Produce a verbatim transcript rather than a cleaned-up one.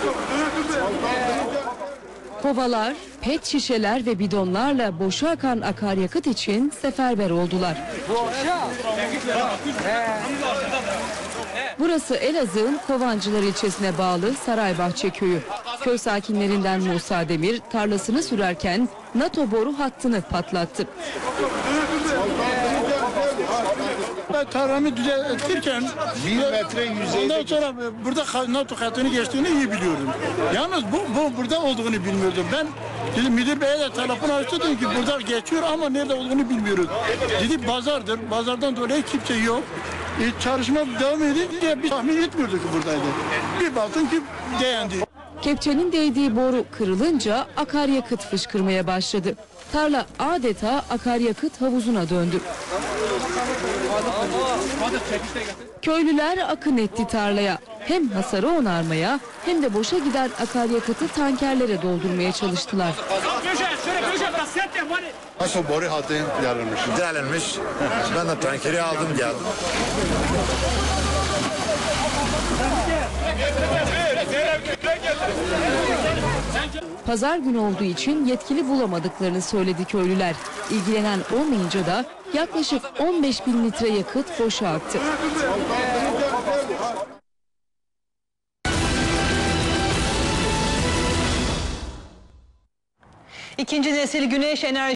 Kovalar, pet şişeler ve bidonlarla boşa akan akaryakıt için seferber oldular. Burası Elazığ'ın Kovancılar ilçesine bağlı Saraybahçe köyü. Köy sakinlerinden Musa Demir tarlasını sürerken NATO boru hattını patlattı. Ben tarlamı düzeltirken bir metre yüzeyde ondan sonra burada NATO hattını geçtiğini iyi biliyordum. Yalnız bu, bu burada olduğunu bilmiyordum. Ben dedim müdür beye de telefon açtı, dedim ki burada geçiyor ama nerede olduğunu bilmiyoruz. Dedi pazardır. Pazardan dolayı kimse yok. E, çalışma devam edince bir tahmin etmiyorduk ki buradaydı. Bir baktım ki değendi. Kepçenin değdiği boru kırılınca akaryakıt fışkırmaya başladı. Tarla adeta akaryakıt havuzuna döndü. Köylüler akın etti tarlaya. Hem hasarı onarmaya hem de boşa giden akaryakıtı tankerlere doldurmaya çalıştılar. Nasıl boru hattı yarılmış? Delinmiş. Ben de tankeri aldım geldim. Pazar günü olduğu için yetkili bulamadıklarını söyledi köylüler. İlgilenen olmayınca da yaklaşık on beş bin litre yakıt boşa aktı. İkinci nesil güneş enerji